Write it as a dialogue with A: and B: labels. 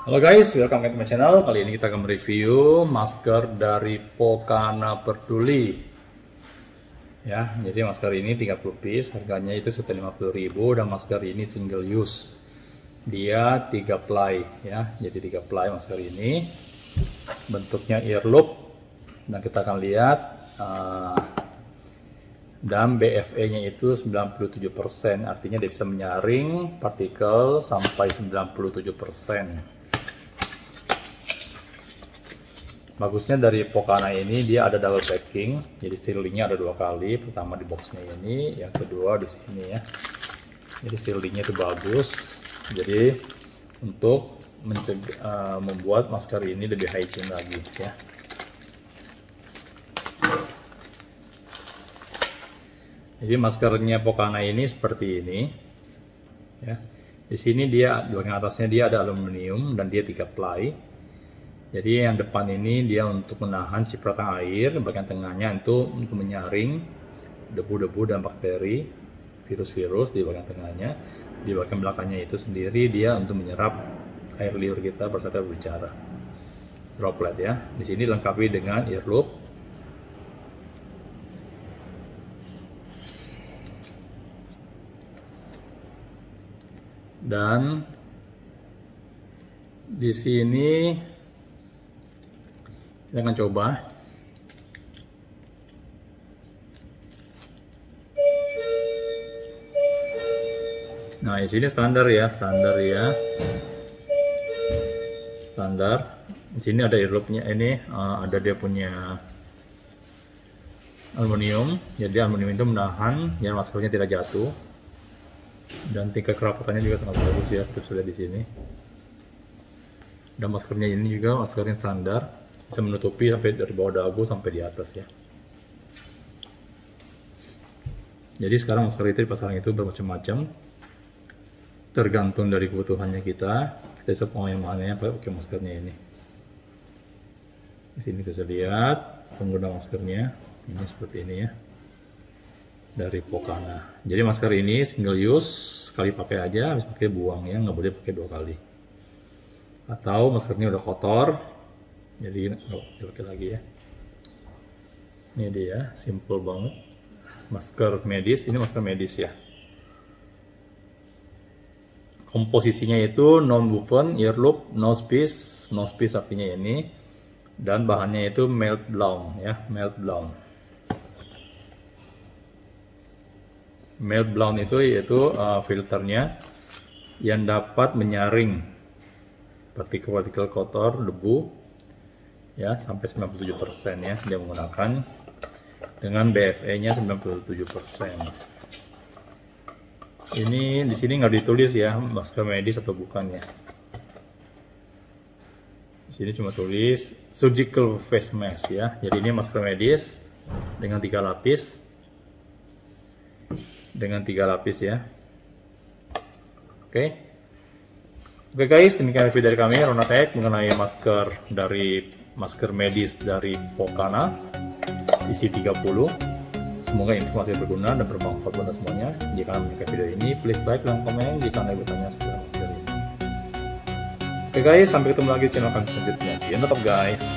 A: Halo guys, welcome back to my channel. Kali ini kita akan mereview masker dari Pokana Peduli. Ya, jadi masker ini 30 piece, harganya itu sekitar 50.000 dan masker ini single use. Dia 3 ply ya. Jadi 3 ply masker ini. Bentuknya ear loop. Dan kita akan lihat dan BFE-nya itu 97%, artinya dia bisa menyaring partikel sampai 97%. Bagusnya dari Pokana ini dia ada double packing, jadi sealingnya ada 2 kali. Pertama di boxnya ini, yang kedua di sini ya. Jadi sealingnya itu bagus. Jadi untuk membuat masker ini lebih hygiene lagi ya. Jadi maskernya Pokana ini seperti ini ya. Di sini dia bagian atasnya dia ada aluminium dan dia 3 ply. Jadi yang depan ini dia untuk menahan cipratan air, bagian tengahnya itu untuk menyaring debu-debu dan bakteri, virus-virus di bagian tengahnya. Di bagian belakangnya itu sendiri dia untuk menyerap air liur kita pada saat berbicara. Droplet ya. Di sini dilengkapi dengan ear loop. Dan di sini kita akan coba. Nah, di sini standar ya, standar. Di sini ada ear loopnya ini, ada dia punya aluminium. Jadi aluminium itu menahan ya maskernya tidak jatuh. Dan tingkat kerapatannya juga sangat bagus ya, kita bisa lihat di sini. Dan maskernya ini juga maskernya standar, bisa menutupi sampai dari bawah dagu sampai di atas ya. Jadi sekarang masker itu di pasaran itu bermacam-macam, tergantung dari kebutuhannya kita. Kita bisa mau yang mana ya pakai maskernya ini. Di sini bisa lihat pengguna maskernya ini seperti ini ya, dari Pokana. Jadi masker ini single use, sekali pakai aja, habis pakai buang ya, nggak boleh pakai 2 kali. Atau maskernya udah kotor, jadi nggak dipakai lagi ya. Ini dia, simple banget. Masker medis, ini masker medis ya. Komposisinya itu non-woven, ear loop, nose piece artinya ini, dan bahannya itu melt blown ya, melt blown. Melt blown itu yaitu filternya yang dapat menyaring partikel-partikel kotor, debu ya sampai 97% ya. Dia menggunakan dengan BFE-nya 97%. Ini di sini nggak ditulis ya masker medis atau bukan ya. Di sini cuma tulis surgical face mask ya. Jadi ini masker medis dengan 3 lapis. Ya. Oke guys, demikian review dari kami Ronatech mengenai masker medis dari Pokana isi 30. Semoga informasi berguna dan bermanfaat buat semuanya. Jika Anda menyukai video ini, please like dan komen jika Anda bertanya seputar masker ini. Oke guys, sampai ketemu lagi di channel kami selanjutnya. See you, guys.